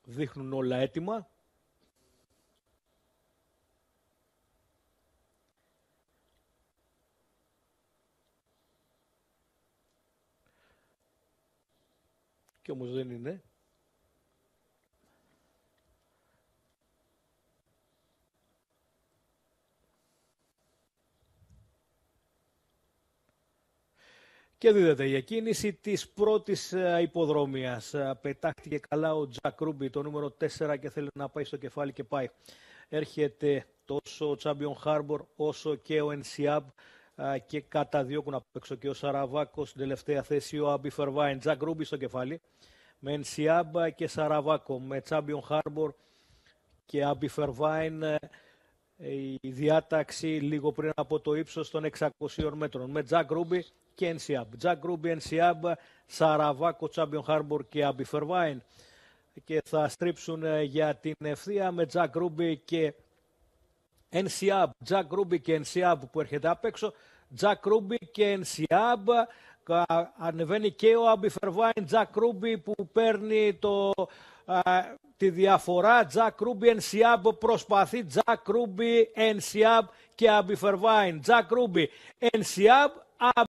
Δείχνουν όλα έτοιμα. Και όμως δεν είναι. Και δίδεται η εκκίνηση της πρώτης υποδρομίας. Πετάχτηκε καλά ο Τζακ Ρούμπι, το νούμερο 4, και θέλει να πάει στο κεφάλι και πάει. Έρχεται τόσο ο Champion Harbor όσο και ο Ενσιάμπ και καταδιώκουν απ' έξω και ο Σαραβάκο στην τελευταία θέση, ο Άμπι Φερβάιν. Τζακ Ρούμπι στο κεφάλι με Ενσιάμπ και Σαραβάκο, με Champion Harbor και Άμπι Φερβάιν. Η διάταξη λίγο πριν από το ύψος των 600 μέτρων με Τζακ Ρούμπι και Ενσιάμπ. Τζακ Ρούμπι, Ενσιάμπ, Σαραβάκο, Champion Harbor και Άμπι Φερβάιν. Και θα στρίψουν για την ευθεία με Τζακ Ρούμπι και Ενσιάμπ. Τζακ Ρούμπι και Ενσιάμπ που έρχεται απ' έξω. Τζακ Ρούμπι και Ενσιάμπ. Ανεβαίνει και ο Άμπι Φερβάιν. Τζακ Ρούμπι που παίρνει τη διαφορά. Τζακ Ρούμπι, Ενσιάμπ προσπαθεί. Τζακ Ρούμπι, Ενσιάμπ και Άμπι Φερβάιν. Τζακ Ρούμπι, Ενσιάμπ,